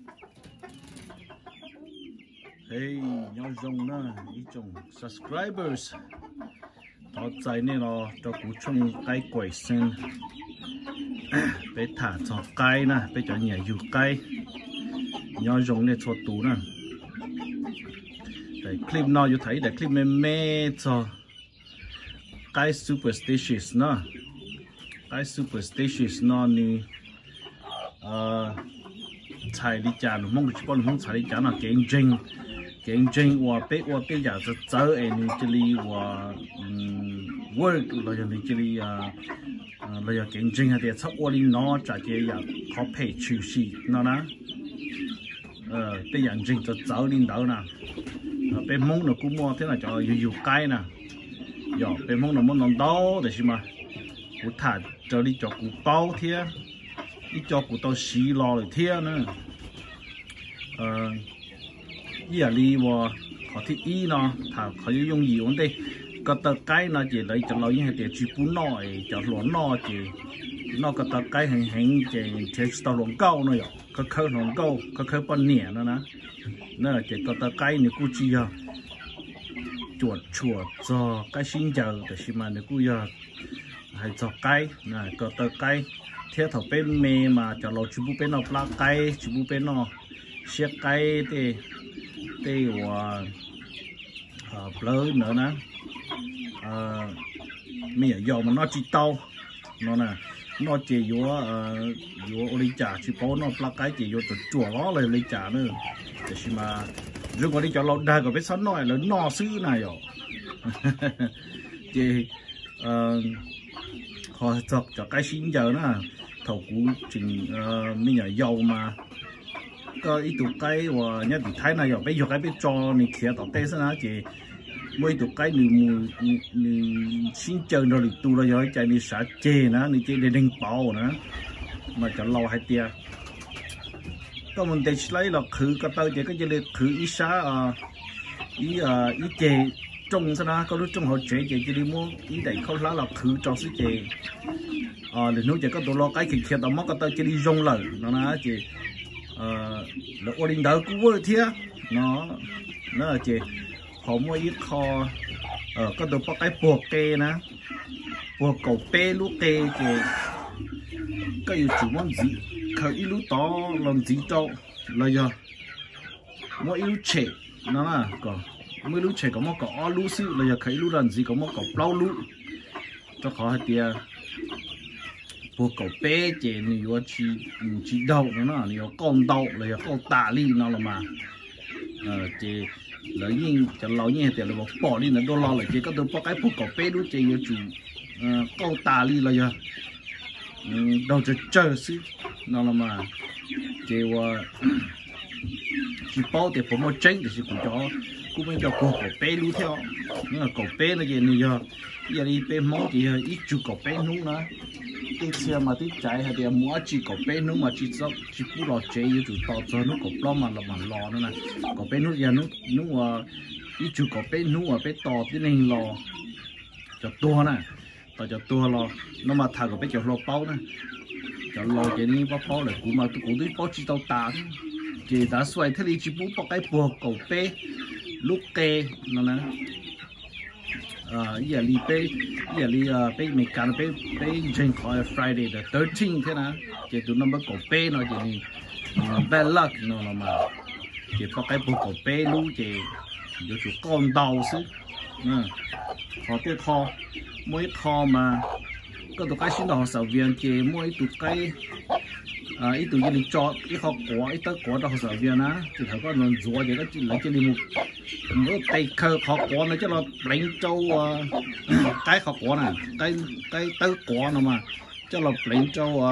Hey, nhau dùng nè, ý chung subscribers. Tao chạy nè nó cho cú chung cái quẩy sen. Bé thả cho cái nè, bé cho nhảy dù cái. Nhau dùng nè cho tủ nè. Để clip nó dù thấy, để clip mê cho cái superstitious nè. Cái superstitious nó nè. Chạy đi chán, mong được bọn không chạy đi chán là kinh doanh và bé giờ sẽ chơi anh đi chơi và work là giờ đi chơi là giờ kinh doanh hay là sắp qua đi nó trả cái giờ có pay chịu gì nó nè bé giờ kinh cho chơi đi đâu nè bé mong nó cũng mua thế là cho nhiều cái nè giờ bé mong nó muốn làm đâu để xem mà cũng thả cho đi cho cũng bao thế đi cho cũng tao xí lo rồi thế nữa giờ đi vào họ thích ý nó thà họ dùng gì vấn đề có tờ cái nó chỉ lấy cho nó như thế chỉ bún nồi cho lúa nó chỉ nó có tờ cái hình chỉ tàu lúa câu nữa có khơi lúa câu có khơi bún nẻ nữa nó chỉ có tờ cái này cũng chỉ chuột cho cái xin chờ để xem mà nếu cũng giờ hay cho cái này có tờ cái theo thầu bên mê mà cho lúa chỉ bún bên nó lá cái chỉ bún bên nó xe cái thì và blur nữa nè bây giờ dầu mà nó chỉ tàu nó nè nó chỉ vô lấy trả chỉ có nó là cái chỉ vô chùa nóเลยlấy trả nữa để xem mà rồi còn đi cho lâu đài có biết sẵn nói là nó xứ này rồi thì họ cho cái xin giờ nè thầu cũ chừng bây giờ dầu mà có ít tụ cái và nhớ bị thái này rồi bây giờ cái biết cho mình kia tao tê sao chị mấy tụ cái mình xin chờ rồi tụ rồi rồi chạy đi xả chê nữa đi chơi để đánh bảo nữa mà cho lâu hay tia có mình để lấy là khử cái tao chỉ có chỉ là khử ít xả ít chê trồng sao đó có lúc trồng họ chê chỉ đi mua ít đầy không lá là khử cho xí chê để nuôi chỉ có tụ lo cái kia tao mất cái tao chỉ đi rong lời nó nói chị là ô đình đỡ cũng vừa thế nó là chị họ mua ít kho có được có cái buộc kê nè buộc cầu pê lú kê chị cái yêu chủ món gì khởi ít lú to làm gì cho là giờ mua ít lú trẻ nó là còn mua lú trẻ có mua có lú xíu là giờ khởi lú làm gì có mua có bao lú cho khó hay tia buộc cầu bé chị nhiều chỉ đầu nó nhiều con đầu là con tà li nó là mà chị lấy nhiên cho lâu như thế là bỏ đi là đôi lo là chị có được cái buộc cầu bé đúng chị chủ con tà li là giờ đầu cho chơi xí nó là mà chị và chị bao thì phải mua tránh để chị cũng cho cũng mới cho cầu bé luôn theo nhưng mà cầu bé là gì này giờ đi bé món thì ít chú cầu bé luôn nữa cái xe mà tí chạy hay là mua chỉ có bé nước mà chỉ bù lò chế như chủ tàu cho nó có lo mà lò nữa này có bé nước giờ nước ít chú có bé nước mà bé to tí nên lò cho tua nè tao cho tua lò nó mà thà có bé cho lò bao nè cho lò chế đi bao là cũng mà cũng đi bao chỉ tàu tà chỉ đã xoay thế đi chỉ bù bao cái bùa cầu bé lúc kê nó nè giờ đi bé mình cần bé drink on Friday the 13th thế nào chỉ tụi nó mới có bé nó chỉ bad luck nó là mà chỉ có cái bộ có bé lú chỉ có chủ con đau xí họ cái kho mỗi kho mà có tụi cái xin đồ sầu viên chỉ mỗi tụi cái ít tụi gì cho ít họ quả ít tất quả đó sầu viên á chỉ thấy có lần rùa thì nó chỉ lấy trên đi một tay khơi họ quả nó chứ là đánh trâu cái họ quả nè cái tớ quả nào mà chứ là đánh trâu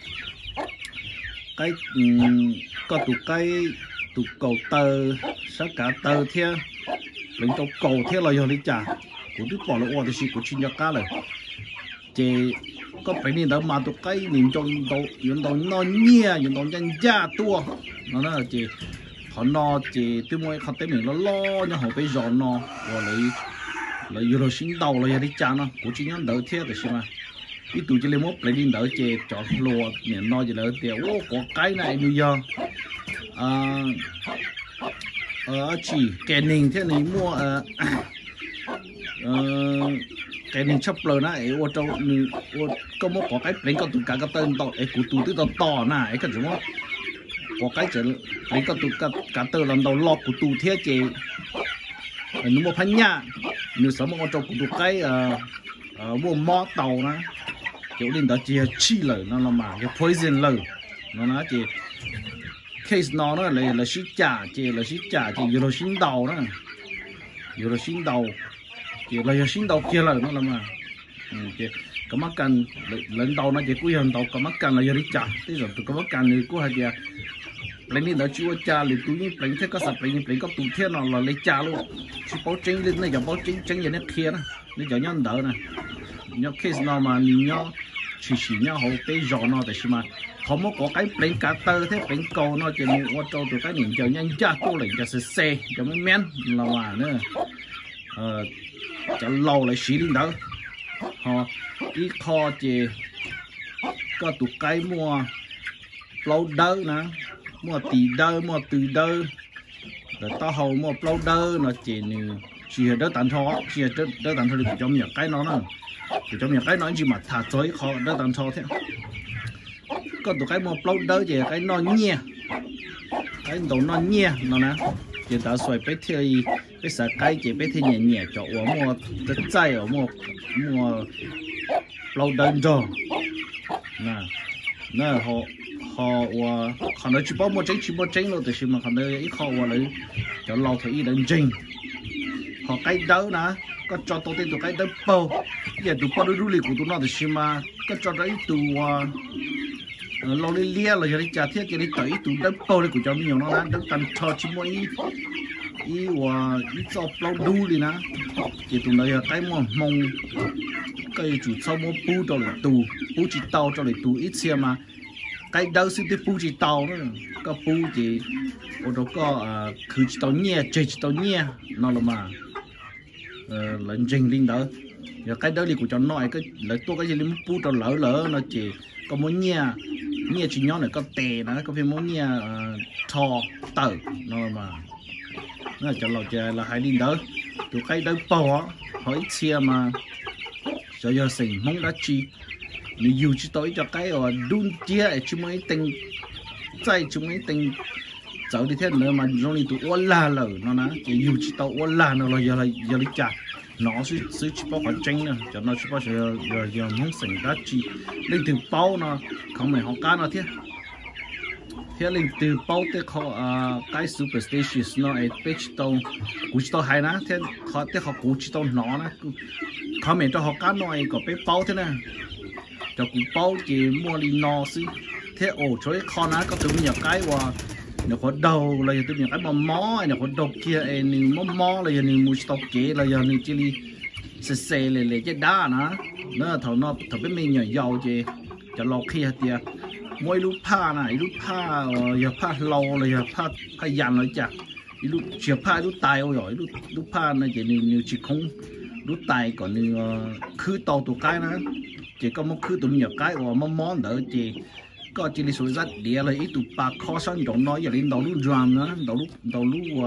cái có tụi cái tụi cầu tơ sát cả tơ theo đánh trâu cầu theo là giờ đi trả của đứa bỏ lỗ thì chỉ của chuyên gia cá rồi chỉ có phải nên đó mà tụi cái nhìn trong đầu những đầu nó nhia những đầu nhân gia tua nó là chỉ họ no chỉ tôi mới họ tới mình nó lo nhưng họ bây giờ nó rồi lấy rồi xin đầu là đi trả nó của chính nhân đỡ thế để xem mà ít tụi chỉ lấy mốt lấy đi đỡ chè cho lùa miệng no chỉ đỡ tiền ô có cái này bây giờ chỉ cái nền thế này mua cái nền chấp lời na ấy ô châu có một có cái bánh có tụ cái tên to ấy cụ tụ tới to na ấy cái gì mà có cái chữ bánh có tụ cái tên làm đầu lọt cụ tụ thế chị nó một phanh nhá nếu sống một trong cụ tụ cái mua mò tàu na kiểu đến đó chỉ chi lời nó là mà cái poison lời nó nói chị case nó là xí trả chị là xí trả chị vừa là xin đầu đó vừa là xin đầu chị là xin đầu kia lời nó là mà chị có mắc cần lên đầu nó chỉ cuối hơn đầu có mắc cần là giờ đi trả thế rồi tụi có mắc cần thì cũng hay giờ lấy đi đó chúa cha liền túi như lấy thế có sập lấy có tụi thế nào là lấy cha luôn chỉ báo chính lên này giờ báo chính giờ nó kia đó nó giờ nhân đỡ nè nhớ case nó mà nhớ chỉ nhớ hậu tế giò nó để xem mà không có cái bánh cá tơ thế bánh câu nó chỉ mua cho tụi cái nhìn chờ nhanh cha cô lại cho xe cho mấy men là mà nữa cho lâu lại xí lên đó họ ít kho chỉ có tụi cái mua lâu đỡ nè mua tỷ đỡ mua từ đỡ rồi tao hầu mua lâu đỡ nó chỉ đỡ tàn thọ chỉ đỡ tàn thọ thì cho nhiều cái nó nè thì cho nhiều cái nó chỉ mà thả chối khó đỡ tàn thọ thế có tụi cái một lâu đỡ chỉ cái nó nhẹ cái đồ nó nhẹ nó nè chỉ ta xoay bé thì bé sợ cái chỉ bé thì nhẹ nhẹ cho我mua cái trái ở mua lâu đỡ rồi nè họ họ nói chỉ bao mua tránh luôn thì mà họ nói ít họ lấy cho lâu thì ít đến trinh họ cái đỡ nè có cho tôi tên tụi cái đỡ bao giờ tụi bao đôi lì của tụi nó thì mà có cho đấy tụi lâu đi lia là giờ đi trả thiết cái đi tới tụi đỡ bao đấy của cháu nhiều nó đang tận thò chỉ mỗi ý cho lâu đu đi nè thì tụi nó cái mông cái chủ sau mua pu cho lại tù pu chỉ tàu cho lại tù ít xe mà cái đâu xin tới pu chỉ tàu nữa có pu chỉ ở đó có cứ chỉ tàu nhẹ chơi chỉ tàu nhẹ nó là mà lần trình linh đó giờ cái đó thì của cháu nói cái lấy tôi cái gì lấy pu cho lỡ nó chỉ có muốn nhẹ chỉ nhón này có tè nó có phải muốn nhẹ thò tờ nó là mà nó cho lò chơi là hai linh đó tụi cái đó bỏ hỏi xe mà cho giờ sinh mong đã chi nếu dù chỉ tới cho cái đun chia chỉ mới tình chạy chúng mới tình cháu đi theo nữa mà trong này tụi uốn la lở nó ná chỉ dù chỉ tao uốn la nó là giờ đi chặt nó sẽ chỉ bao khoản tranh nữa cho nó chỉ bao giờ mong sinh đã chi lên từ bao nó không phải họ cá nó thế thế lên từ bao tới họ cái superstitious nó ấy biết tao cũng chỉ tao hay ná thế họ tới họ cũng chỉ tao nó ná không phải cho họ cá nói có biết bao thế này cho cũng bao chỉ mua đi no xí thế ổ chuối con á có tụi nhiều cái và nếu có đầu là tụi nhiều cái mà mó nếu có đầu kia nên mó là giờ nên mua stock kế là giờ nên chỉ đi xe lệ cái đá nó thầu biết mình nhỏ giàu chứ cho lò kia thì mỗi lúc pha này lúc pha giờ pha lâu là giờ pha dàn rồi chả lúc chiều pha lúc tài ôi rồi lúc pha này chỉ nên chỉ không lúc tài còn nên khứ tàu tụi cái nữa chỉ có một khứ tụi nhiều cái và món đỡ chỉ có chỉ là số rất địa là ít tụi bạc khó săn trong nói giờ đến đầu lúc drum nữa đầu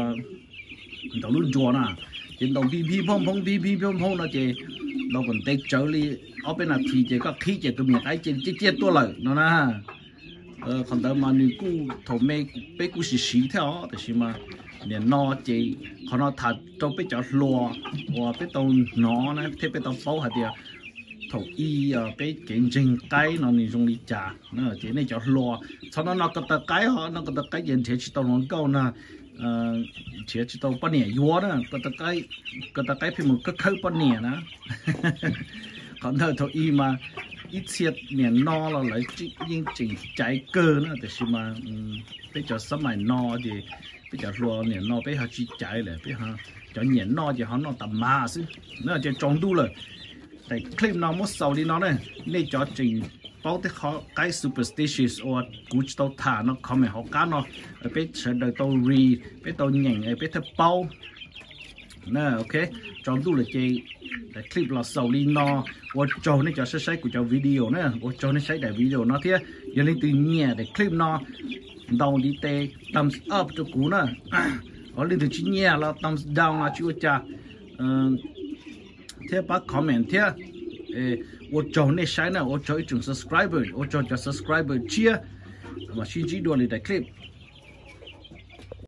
lúc chùa nè chỉ đầu pi phong nó chỉ đầu còn tết trở đi ở bên nào thì chỉ có khí chỉ tụi nhiều cái chỉตัวlời nó nè còn đâu mà nếu cú thầu mê bé cú xì theo thì mà liền no chỉ họ nó thật trong bé chợ lúa và bé tàu nó nè thế bé tàu bao hạt địa thầu y bé kiện trình cái nó nên dùng đi trả nó chỉ này chợ lúa sau đó nó có cái họ nó có cái diện chỉ tàu nó câu nè chỉ tàu bao nhiêu vua đó có cái phải một cái khâu bao nhiêu nữa còn đâu thầu y mà ít xét miền no là lấy những chỉnh trái cơ nữa thì mà bây giờ sớm mai no thì bây giờ lúa miền no bây giờ chỉ trái lại bây giờ cho miền no thì họ nó tầm mà xí nó chỉ trồng đu rồi tại clip nó mất sầu đi nó này nên cho chỉnh bao cái họ cái superstitious or cú tàu thả nó không phải họ cá nó bây giờ đời tàu re bây tàu nhảy bây tàu bao nè ok trong tu là chơi clip là sau đi nó và cho nên cho sẽ xây của cho video nữa và cho nên xây đại video nó thế giờ lên từ nhẹ để clip nó đầu đi tê thumbs up cho cú nữa ở lên từ chính nhẹ là thumbs down là chưa cha thế bác comment thế và cho nên xây nữa và cho chúng subscriber và cho subscriber chia mà xin chỉ đua lên đại clip